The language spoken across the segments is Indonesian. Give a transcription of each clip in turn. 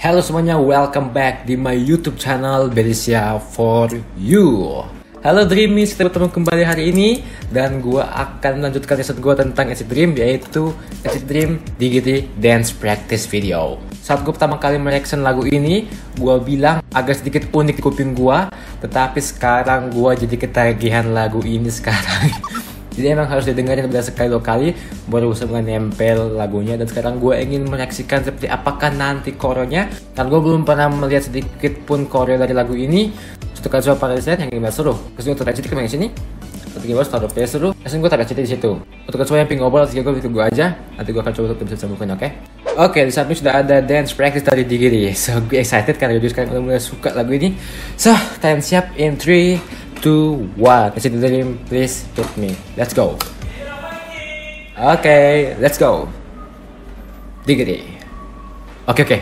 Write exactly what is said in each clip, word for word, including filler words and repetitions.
Halo semuanya, welcome back di my YouTube channel Belisia for You. Halo Dreamies, kita bertemu kembali hari ini dan gue akan melanjutkan episode gue tentang Acid Dream, yaitu Acid Dream D G T Dance Practice Video. Saat gue pertama kali mereaction lagu ini, gue bilang agak sedikit unik di kuping gue, tetapi sekarang gue jadi ketagihan lagu ini sekarang. Jadi emang harus didengarin udah sekali dua kali baru bisa nempel lagunya. Dan sekarang gue ingin mereaksikan seperti apakah nanti koreonya, karena gue belum pernah melihat sedikit pun koreo dari lagu ini. Suatu kali coba pada yang gimana seru. Terus gue tercita kemana sini. Untuk gimana taruh P S seru. Terus gue tercita di situ. Untuk kecuali yang ping ngobrol, tiga gue tunggu aja. Nanti gue akan coba untuk bisa sambungkan, oke? Okay? Oke, okay, di samping sudah ada dance practice dari D G T. So gue excited karena gue sekarang udah mulai suka lagu ini. So kalian siap in three, two, one. Acid Dream, please hit me. Let's go. Oke, okay, let's go. D G T. Oke okay, oke. Okay.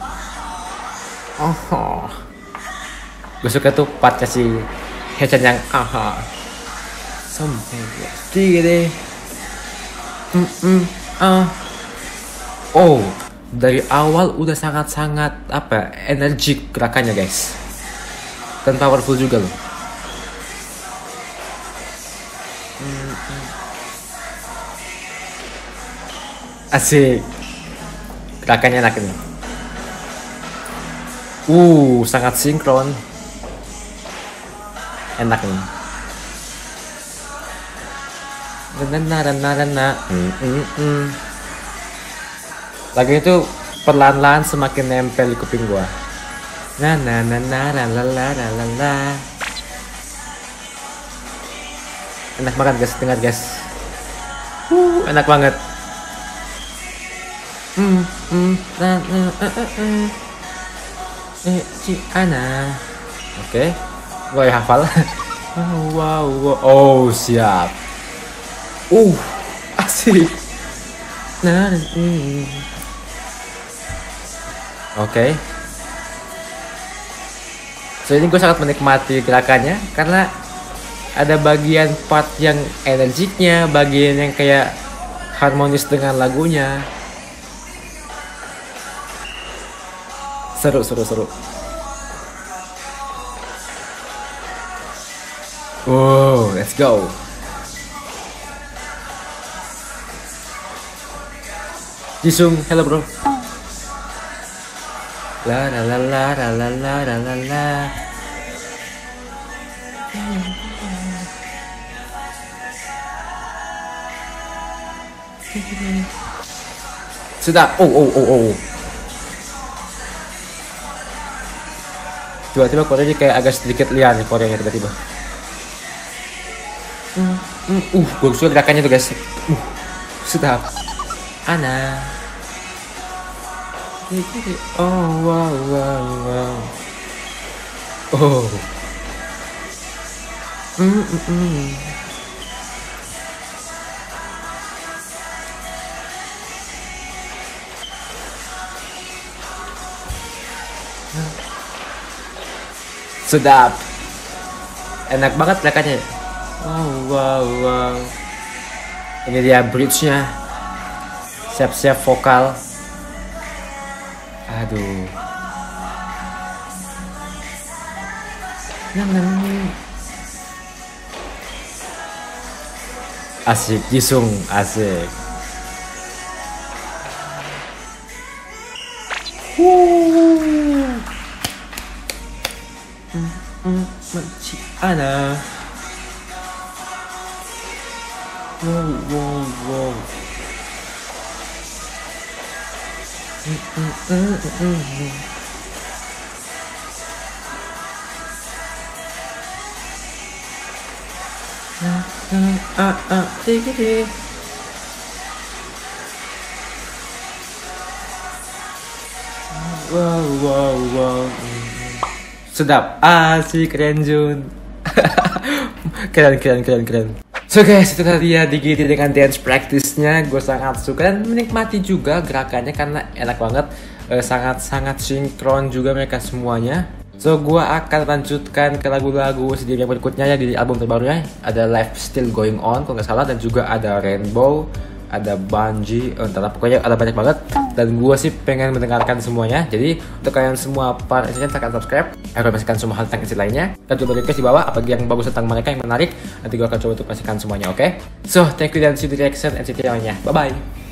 Oh, gue suka tuh part kasih headset yang aha. Sampai D G T. Hmm hmm ah. Oh, dari awal udah sangat-sangat apa? Energik gerakannya guys. Dan powerful juga loh. Asik, gerakannya enak ini. Uh, sangat sinkron. Enak nih. Nana nana nana. Hmm, hmm, hmm. Lagu itu perlahan-lahan semakin nempel di kuping gua. Na na na na la la la la la. Enak banget guys, dengar guys. Uh, enak banget. Hmm, hmm, na na na na. Eh, si Ana. Oke, gue ya hafal. Wow, wow, wow. Oh, siap. Uh, asik. Nah, hmm. Oke. Okay. So ini gue sangat menikmati gerakannya karena ada bagian part yang energiknya, bagian yang kayak harmonis dengan lagunya. Seru, seru, seru. Wow, let's go. Jisung, hello bro. La la la la la la la la la la. Sedap. Oh oh oh oh. Tiba-tiba koreanya kayak agak sedikit liar nih koreanya tiba-tiba. Hmm, hmm, uh, gue suka gerakannya tuh guys. Uh, sedap. Ana. Oh wow wow wow. Oh. Hmm hmm. hmm. Sedap. Enak banget gerakannya. Wow wow wow. Ini dia bridge-nya. Siap-siap vokal. Aduh. Asik, Jisung, asik. Wuh. Menci Ana. Wow wow wow. Mm, mm, mm, mm, mm. Ah ah ah dikit. Wow wow wow. Sedap, asik, keren Jun. Keren keren keren keren. So guys, itu tadi ya D G T dengan dance practice-nya. Gue sangat suka dan menikmati juga gerakannya karena enak banget. Sangat-sangat sinkron juga mereka semuanya. So gue akan lanjutkan ke lagu-lagu sedih yang berikutnya ya di album terbarunya. Ada Life Still Going On kalau nggak salah, dan juga ada Rainbow, ada Bungie, oh, entahlah pokoknya ada banyak banget. Dan gue sih pengen mendengarkan semuanya. Jadi untuk kalian semua para N C T silahkan subscribe, rekomendasikan semua hal tentang N C T lainnya. Dan coba request di bawah apalagi yang bagus tentang mereka yang menarik. Nanti gue akan coba untuk kasihkan semuanya, oke? Okay? So thank you dan see you di reaction N C T lainnya. Bye bye.